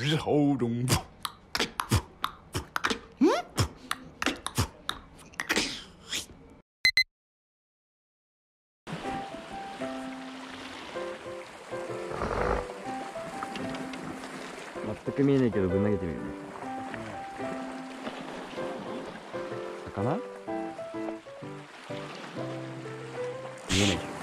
是喉中。 全く見えないけどぶん投げてみるね。魚？見えないでしょ。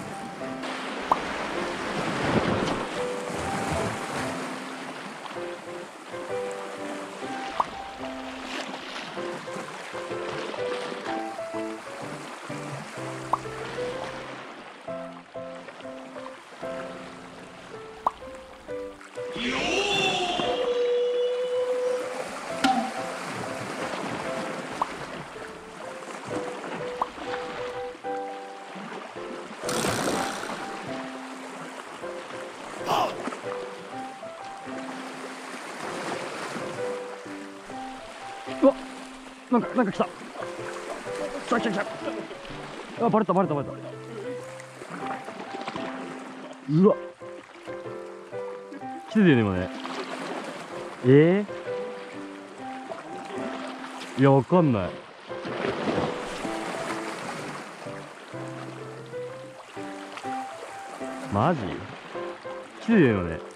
うわ、なんか来た。来た。あ、バレた。うわ。来てたよね、今ね。いや、わかんない。マジ？来てたよね。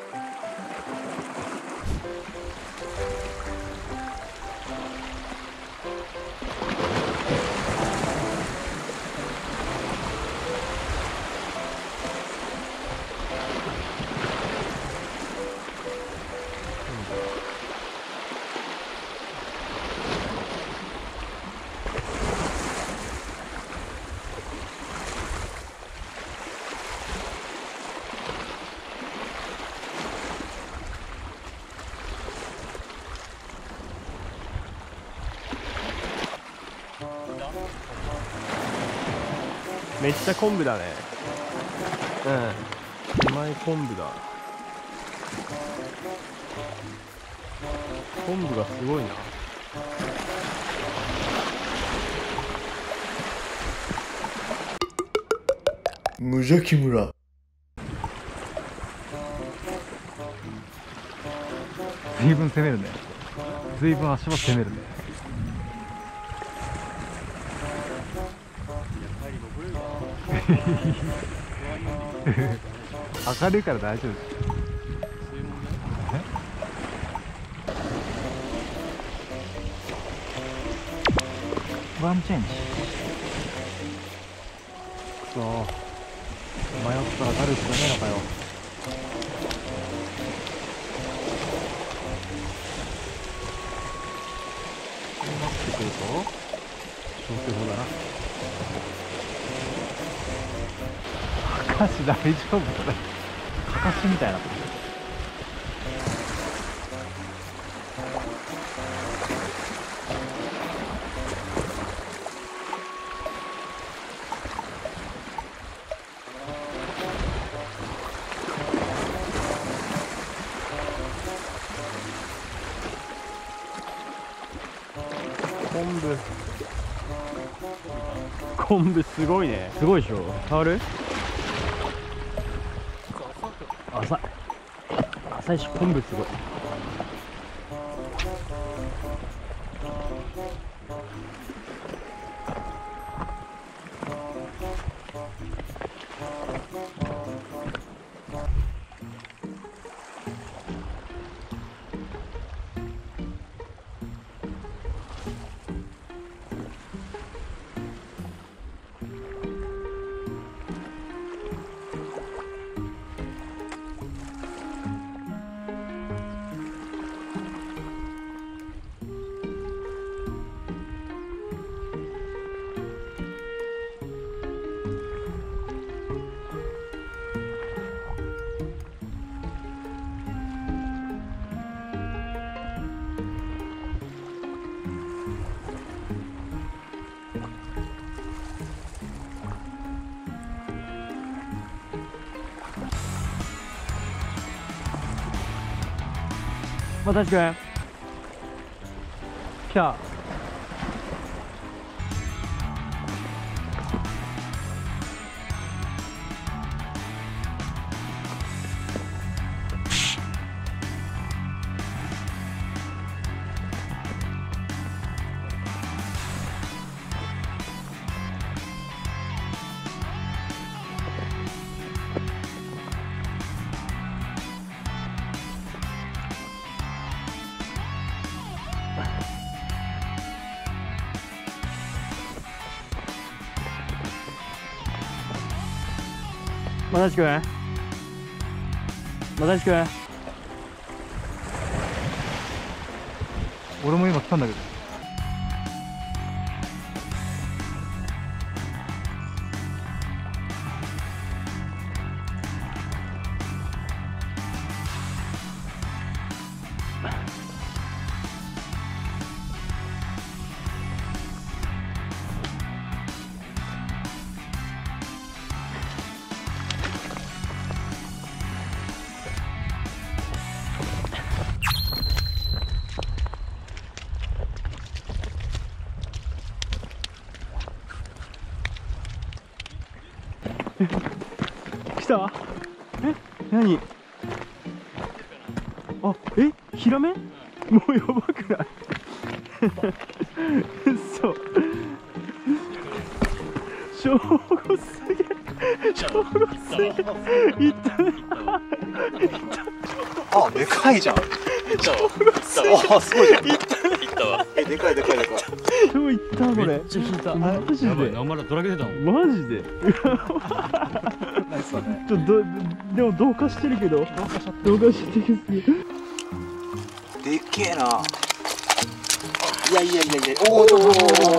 めっちゃ昆布だね。手前昆布だ。昆布がすごいな。 無邪気村。 随分攻めるね。随分足場攻めるね。明るいから大丈夫。ワンチェンジ。くそー、迷ったらダルクじゃねえのかよ。こうなってくると消去法だな。かかし大丈夫これ。かかしみたいな。昆布すごいね。すごいでしょ。触る？浅いし昆布すごい。私くん来た。 まさしくん、まさしくん。 俺も今来たんだけど。 来た。え、何。あ、ヒラメ。もうやばくない。そう正午すげえ、正午すげえ。いったね。 あ、でかいじゃん。 いったわ。 あ、すごいじゃん。 いったわ。 でかいでかいでかい。 超いったこれ。 めっちゃ引いた。 マジで。 やばいな、お前らドラゲ出たもん。 マジで。 ナイスだね。 でも同化してるけど。同化してるすげえ。 でっけえな。いやいやいやいや。おお。冷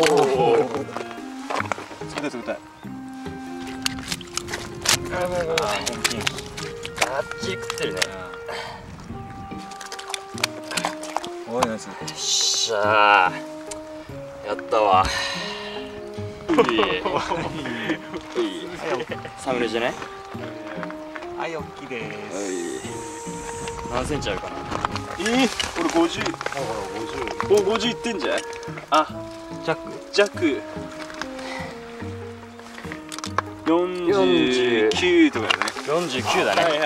たい冷たい。 あっち食ってるね。 おいナイス。 よっしゃー。やったわ。サムネじゃない？ はい、大きいです。 何センチあるかな。 俺50。 お、50いってんじゃん。あ、弱。49とかだね。49だね。はい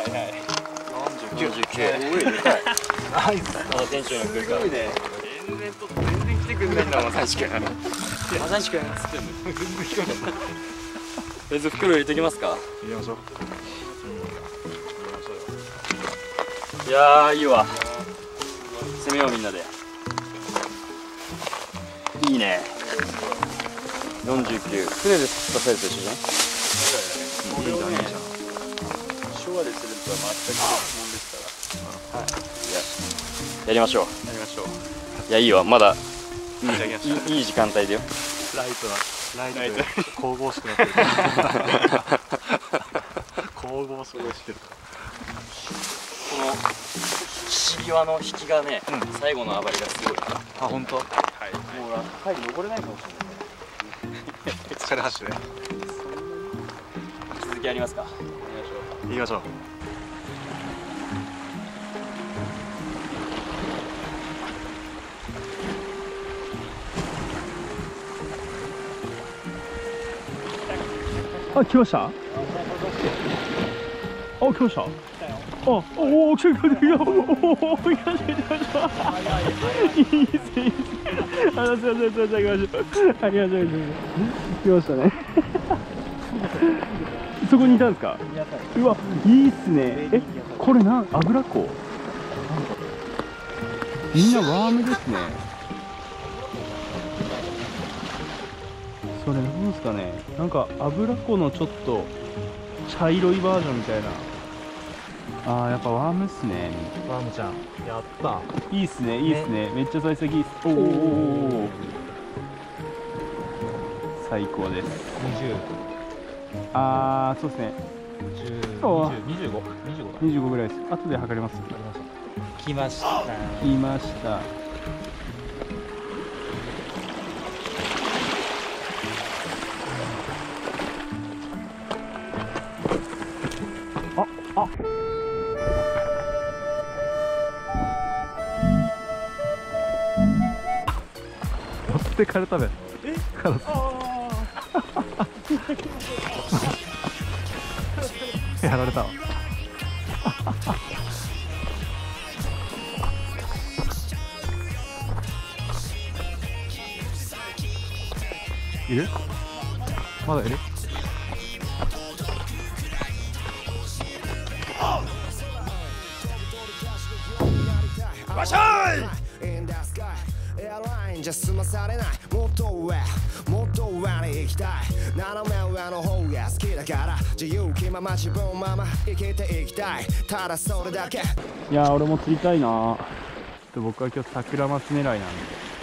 。49。おい、でかい。 ナイス。 まだ店長の来るから。全然来てくんないんだもん、まさしくん。まさしくん。つってんの。全然聞こえない。別袋入れてきますか。 入れましょう。 いやー、いいわ。攻めようみんなで。いいね。49。船で釣ったサイズと一緒じゃん。 これをね、 昭和でするとは全く別物ですから。はい。やりましょう。いや、いいわ。まだいい時間帯だよ。 ライトで神々しくなってる。神々しくしてる。 この岸輪の引きがね、最後の暴れがすごい。 あ、本当。 もう高い登れないかもしれない。 疲れ走るね。 続きありますか。 行きましょう。 あ、来ました。あ、来ました。あ、おお、来た。おお、来ました。いいっすね。あ、すいません、来ました。来ましたね。そこにいたんですか。うわ、いいっすね。これ油子。みんなワームですね。それなんですかね。なんか油子のちょっと茶色いバージョンみたいな。あー、やっぱワームっすね。 ワームちゃん、やった。 いいっすね、いいっすね。めっちゃ幸先いいっす。おお、最高です。あー、そうですね。25ぐらいです。後で測ります。 来ました。 来ました。あ、 持ってかれたべ。カラス。やられたわ。いる？まだいる？ わっしゃい。 エアラインじゃ済まされない。もっと上に行きたい。斜め上の方が好きだから、自由気まま自分まま生きていきたい。ただそれだけ。 いやー俺も釣りたいな。ちょっと僕は今日桜マス狙いなんで